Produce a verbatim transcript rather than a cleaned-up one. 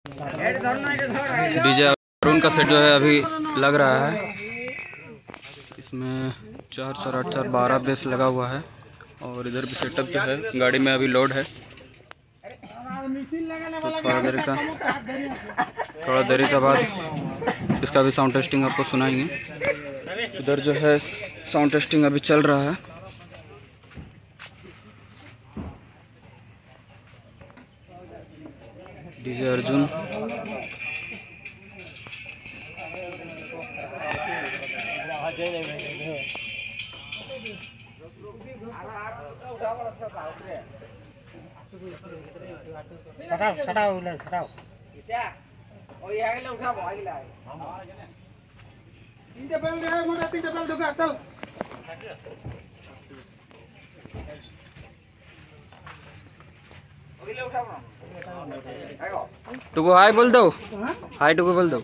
DJ Arun का set जो है अभी लग रहा है। इसमें चार चार आठ चार बारह बेस लगा हुआ है और इधर भी सेटअप जो है गाड़ी में अभी लोड है। तो थोड़ा देर का थोड़ा देरी के बाद इसका भी साउंड टेस्टिंग आपको सुनाएंगे। इधर जो है साउंड टेस्टिंग अभी चल रहा है। डीजे अर्जुन टुकु हाय बोल दो, हाय टुकु बोल दो।